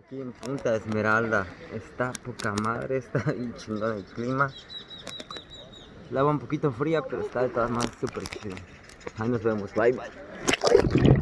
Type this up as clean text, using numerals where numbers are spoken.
aquí en Punta Esmeralda. Está poca madre, está bien chingón el clima. El agua un poquito fría, pero está de todas maneras súper chido. Ahí nos vemos, bye bye.